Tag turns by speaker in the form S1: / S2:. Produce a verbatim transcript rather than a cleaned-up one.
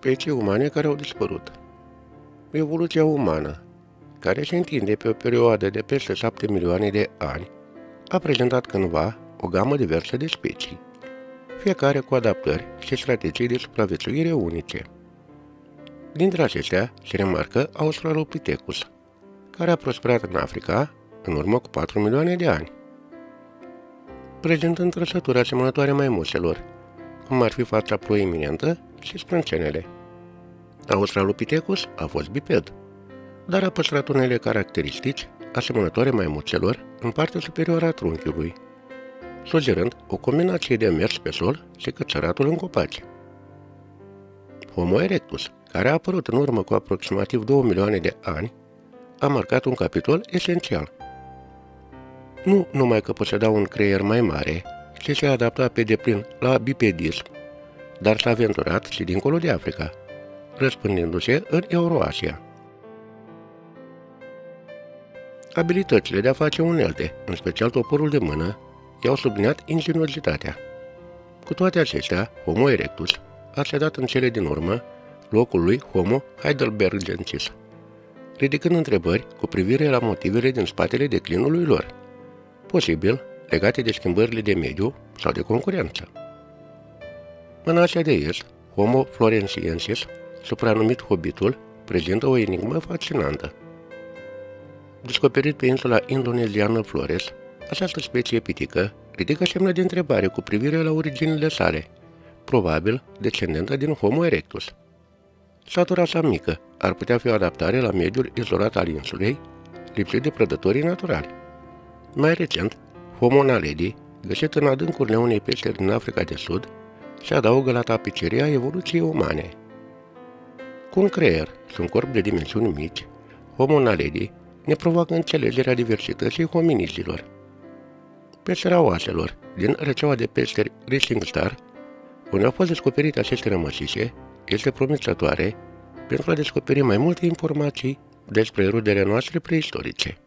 S1: Specii umane care au dispărut. Evoluția umană, care se întinde pe o perioadă de peste șapte milioane de ani, a prezentat cândva o gamă diversă de specii, fiecare cu adaptări și strategii de supraviețuire unice. Dintre acestea se remarcă Australopithecus, care a prosperat în Africa în urmă cu patru milioane de ani. Prezentând trăsături asemănătoare maimuțelor, cum ar fi fața proeminentă și sprâncenele. Australopithecus a fost biped, dar a păstrat unele caracteristici asemănătoare maimuțelor în partea superioară a trunchiului, sugerând o combinație de mers pe sol și cățăratul în copaci. Homo erectus, care a apărut în urmă cu aproximativ două milioane de ani, a marcat un capitol esențial. Nu numai că poseda un creier mai mare și se adapta pe deplin la bipedism, dar s-a aventurat și dincolo de Africa, răspândindu-se în Euroasia. Abilitățile de a face unelte, în special toporul de mână, i-au subliniat ingeniozitatea. Cu toate acestea, Homo erectus a cedat în cele din urmă locul lui Homo heidelbergensis, ridicând întrebări cu privire la motivele din spatele declinului lor, posibil legate de schimbările de mediu sau de concurență. În Asia de Est, Homo floresiensis, supranumit Hobbitul, prezintă o enigmă fascinantă. Descoperit pe insula indoneziană Flores, această specie pitică ridică semne de întrebare cu privire la originile sale, probabil descendentă din Homo erectus. Statura sa mică ar putea fi o adaptare la mediul izolat al insulei, lipsit de prădătorii naturali. Mai recent, Homo naledi, găsit în adâncurile unei peșteri din Africa de Sud, se adaugă la tapiceria evoluției umane. Cu un creier și un corp de dimensiuni mici, Homo naledi ne provoacă înțelegerea diversității hominizilor. Peștera oaselor din rețeaua de peșteri Rising Star, unde au fost descoperite aceste rămășițe, este promițătoare pentru a descoperi mai multe informații despre rudele noastre preistorice.